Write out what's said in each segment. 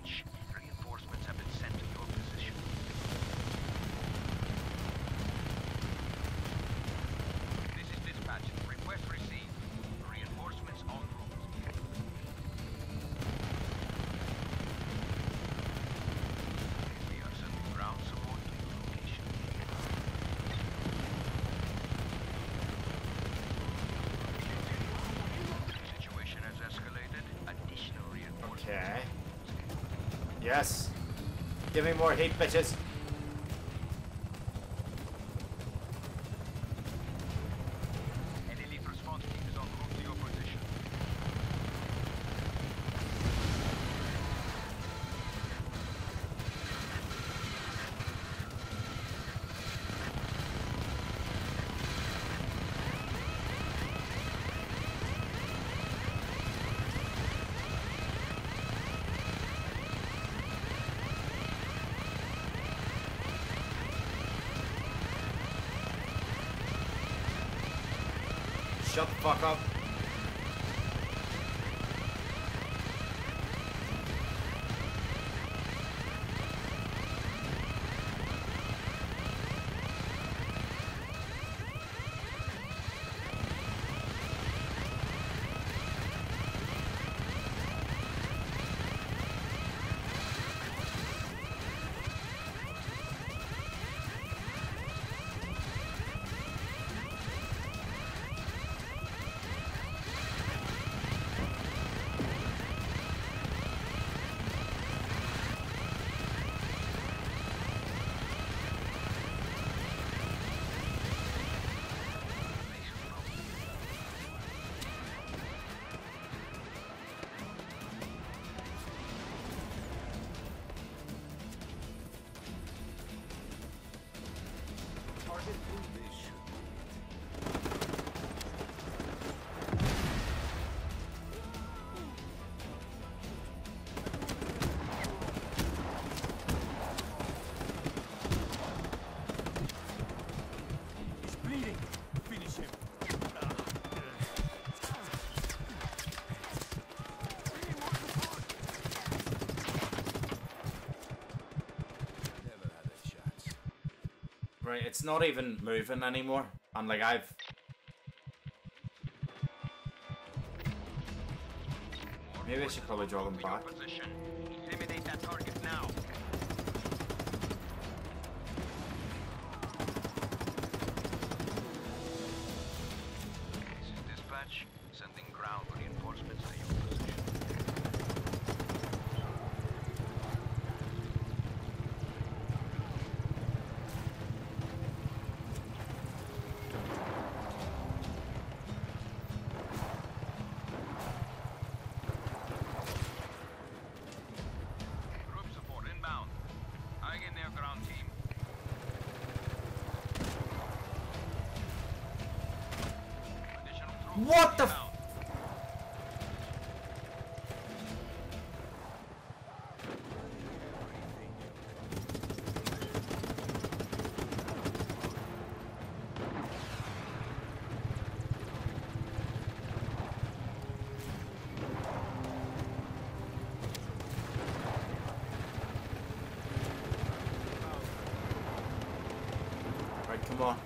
dispatch. Reinforcements have been sent to your position. This is dispatch. Request received. Reinforcements en route. We are sending ground support to your location. Situation has escalated. Additional reinforcements. Okay. Yes. Give me more heat, bitches. An elite response team is en route to your position. Shut the fuck up. Right, it's not even moving anymore. And like maybe I should probably draw them back. Eliminate that target now. This is dispatch. Sending ground reinforcements to your position. What the f- Right, come on.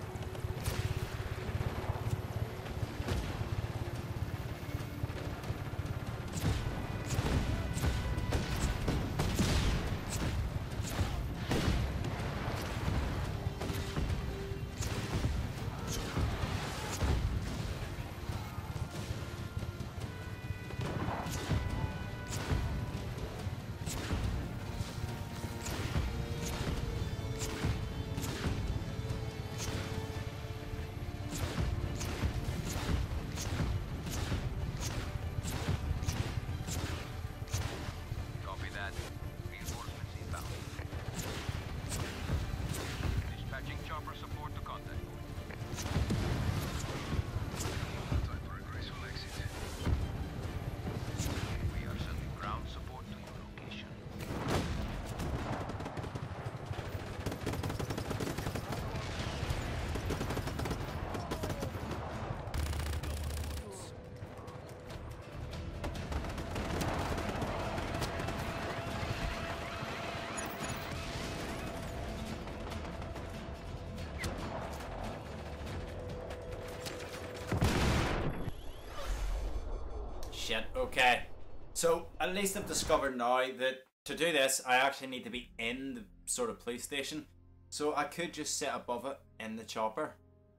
shit. Okay. So, at least I've discovered now that to do this, I actually need to be in the sort of police station. So, I could just sit above it in the chopper.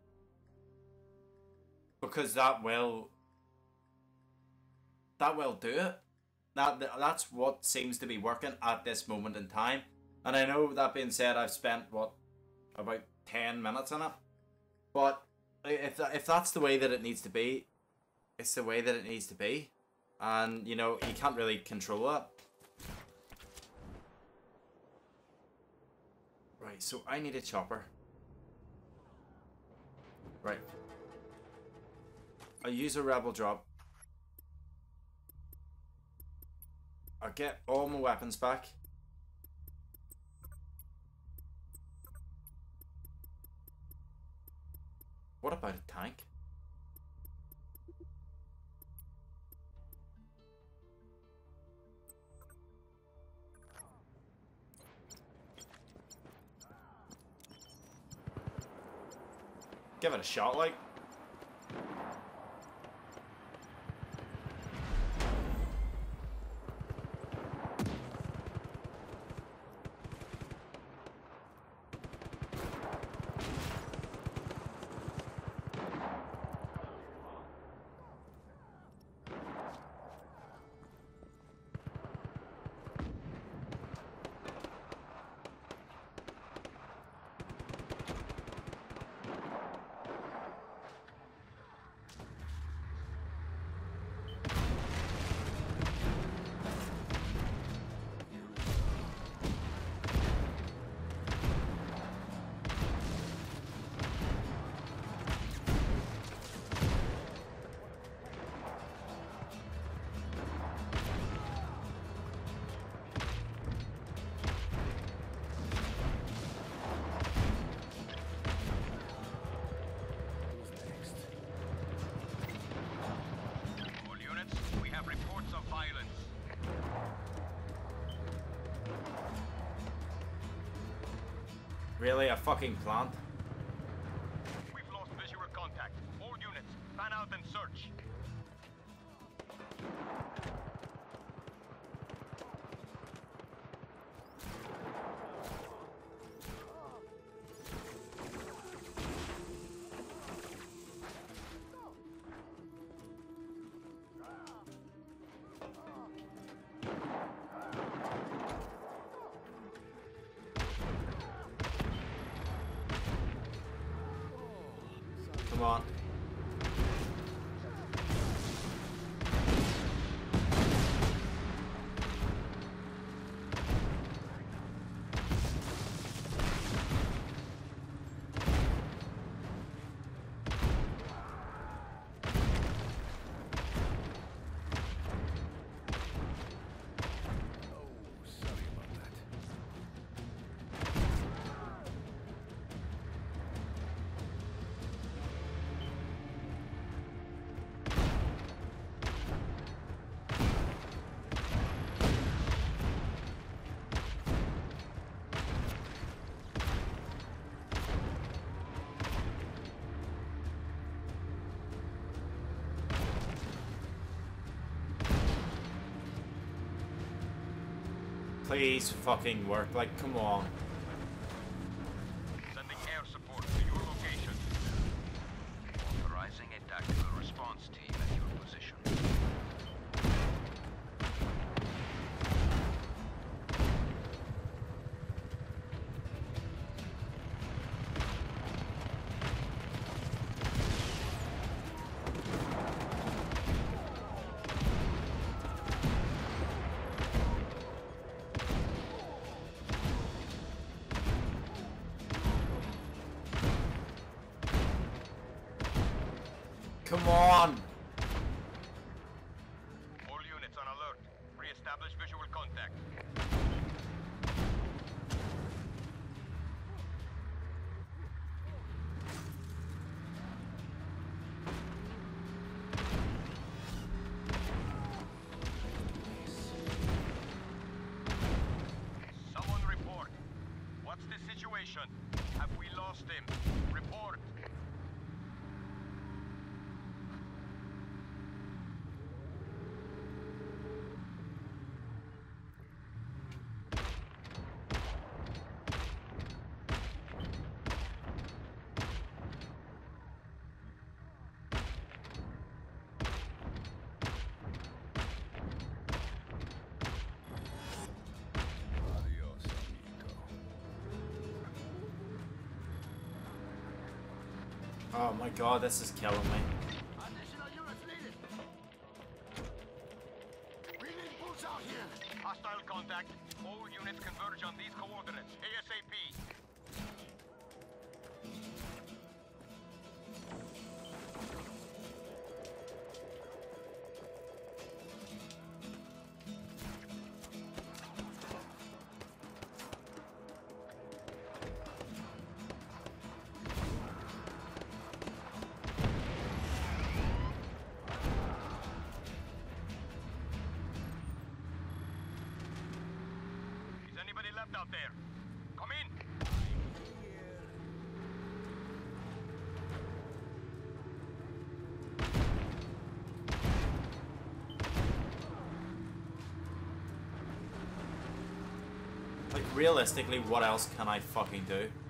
Because that will do it. That's what seems to be working at this moment in time. And I know, that being said, I've spent, what, about 10 minutes on it. But if that's the way that it needs to be, it's the way that it needs to be. And, you know, you can't really control it. Right, so I need a chopper. Right. I use a rebel drop. I get all my weapons back. What about a tank? Give it a shot, like. Really? A fucking plant? We've lost visual contact. All units, fan out and search. Come on. Please fucking work, like, come on. Sending air support to your location. Authorizing a tactical response team at your position. Come on! All units on alert. Re-establish visual contact. Someone report. What's the situation? Have we lost him? Report. Oh my god, this is killing me. Additional units needed. We need boots out here. Hostile contact. All units converge on these coordinates. ASAP. Left out there. Come in. Like, realistically, what else can I fucking do?